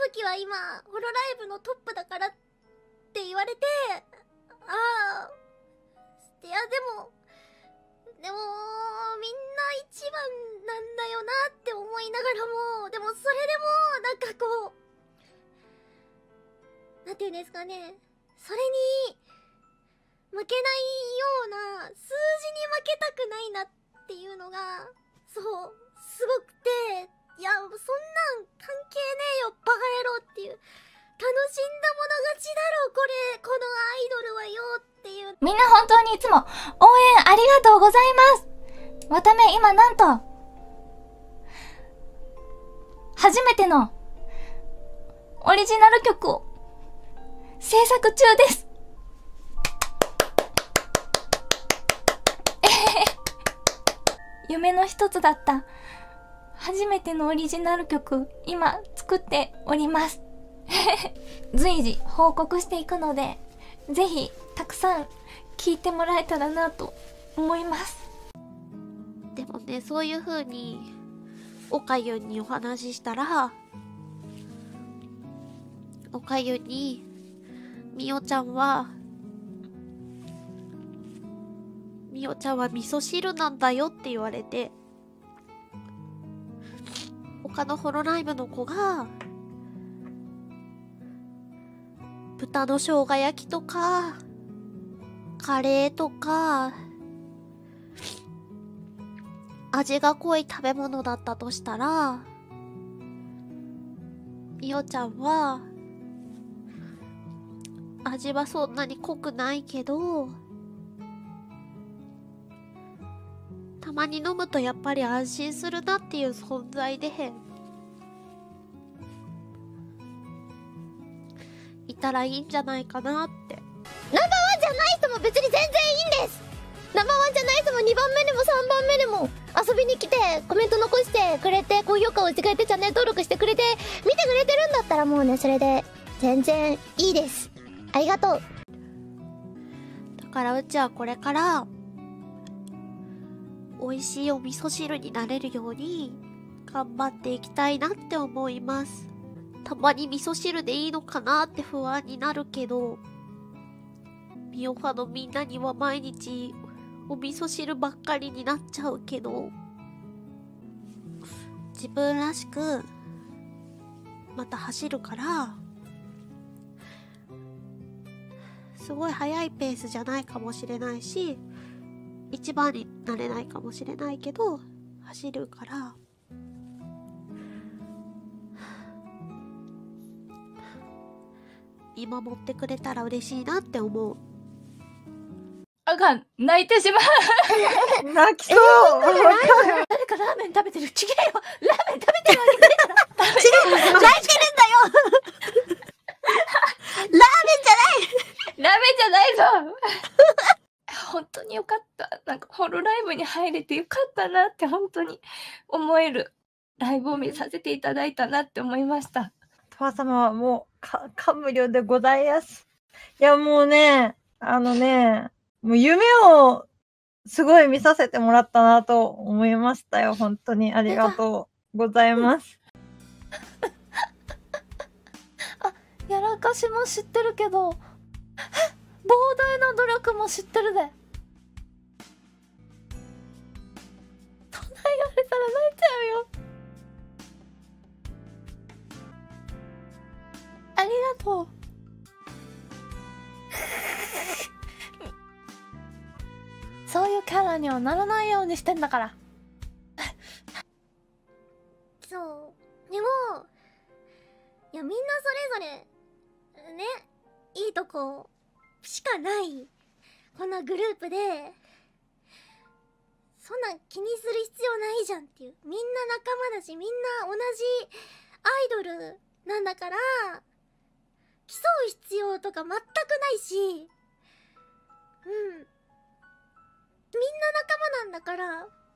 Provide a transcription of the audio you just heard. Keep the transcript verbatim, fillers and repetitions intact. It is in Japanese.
時は今ホロライブのトップだからって言われて、ああ、いやでもでもみんな一番なんだよなって思いながらも、でもそれでもなんかこう、なんていうんですかね、それに負けないような、数字に負けたくないなっていうのがそうすごくて、いやそんなん関係ねえよバカ野郎っていう、楽しんだもの勝ちだろこれ、このアイドルはよっていう。 みんな本当にいつも応援ありがとうございます。わため今なんと初めてのオリジナル曲を制作中です。夢の一つだった初めてのオリジナル曲、今作っております。随時報告していくので、ぜひたくさん聴いてもらえたらなと思います。 でもね、そういう風におかゆにお話ししたら、おかゆにみおちゃんはみおちゃんは味噌汁なんだよって言われて、他のホロライブの子が豚の生姜焼きとかカレーとか味が濃い食べ物だったとしたら、みおちゃんは味はそんなに濃くないけど、たまに飲むとやっぱり安心するなっていう存在でいたらいいんじゃないかなって。 ナンバーワンじゃない人も別に全然いいんです。ナンバーワンじゃない人もにばんめでもさんばんめでも遊びに来てコメント残してくれて、高評価をしてくれて、チャンネル登録してくれて、見てくれてるんだったらもうね、それで全然いいです。ありがとう。 だからうちはこれから美味しいお味噌汁になれるように頑張っていきたいなって思います。たまに味噌汁でいいのかなって不安になるけど、みおファのみんなには毎日お味噌汁ばっかりになっちゃうけど、自分らしくまた走るから、すごい速いペースじゃないかもしれないし、一番になれないかもしれないけど走るから、見守ってくれたら嬉しいなって思う。 あかん、泣いてしまう。 泣きそう。 誰かラーメン食べてる。ちげえよ。ラーメン食べてるわけないから。 泣いてるんだよ。ラーメンじゃない。 ラーメンじゃないぞ。本当によかった。なんかホロライブに入れてよかったなって本当に思えるライブを見させていただいたなって思いました。 とわ様はもうか感無量でございます。いやもうね、あのね、もう夢をすごい見させてもらったなと思いましたよ。本当にありがとうございます。 あ、やらかしも知ってるけど、膨大な努力も知ってるで。唱えられたら泣いちゃうよ。ありがとう。そういうキャラにはならないようにしてんだから。 そう。でも、いやみんなそれぞれ、ね、いいとこしかない、こんなグループで、そんなん気にする必要ないじゃんっていう。みんな仲間だし、みんな同じアイドルなんだから、競う必要とか全くないし、うん。みんな仲間なんだから、